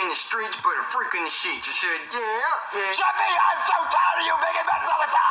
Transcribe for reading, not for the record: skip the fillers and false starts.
in the streets, but a freak in the sheets. You said, yeah. Shut me! I'm so tired of you making messes all the time!